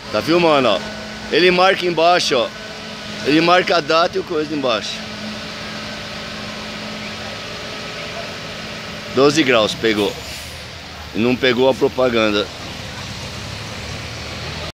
Tá filmando, ó. Ele marca embaixo, ó. Ele marca a data e o coisa embaixo. 12 graus, pegou. E não pegou a propaganda.